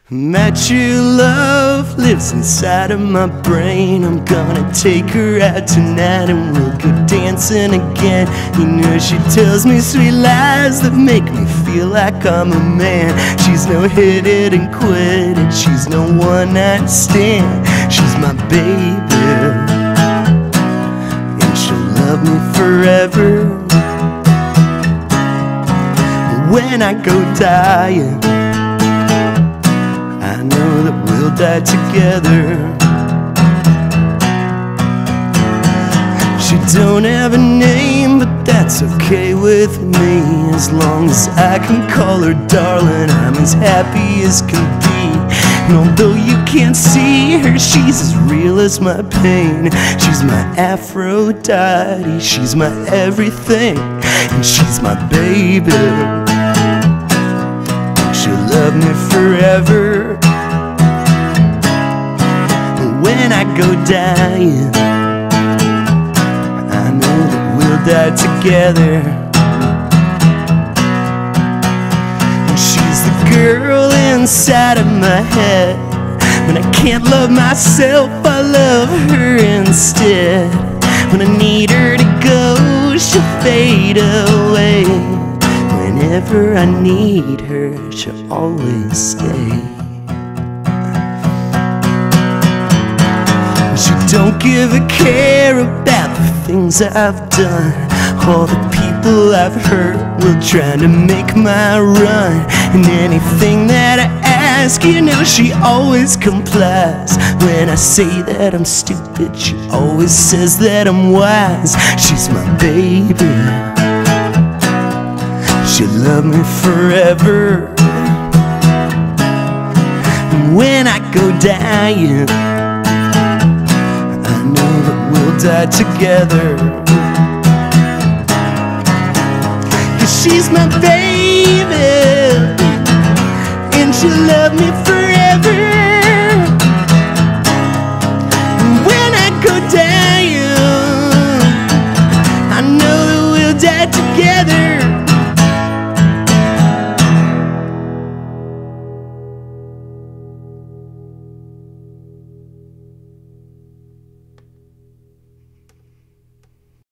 That true love lives inside of my brain. I'm gonna take her out tonight and we'll go dancing again. You know she tells me sweet lies that make me feel like I'm a man. She's no hit it and quit it, she's no one night stand. She's my baby, and she'll love me forever. When I go dying, I know that we'll die together. She don't have a name, but that's okay with me. As long as I can call her darling, I'm as happy as can be. And although you can't see her, she's as real as my pain. She's my Aphrodite, she's my everything, and she's my baby. She'll love me forever. When I go dying, I know that we'll die together. And she's the girl inside of my head. When I can't love myself, I love her instead. When I need her to go, she'll fade away. Whenever I need her, she'll always stay. She don't give a care about the things I've done, all the people I've hurt while trying to make my run. And anything that I ask, you know she always complies. When I say that I'm stupid, she always says that I'm wise. She's my baby, she'll love me forever. And when I go dying, I know that we'll die together. 'Cause she's my baby, and she'll love me forever.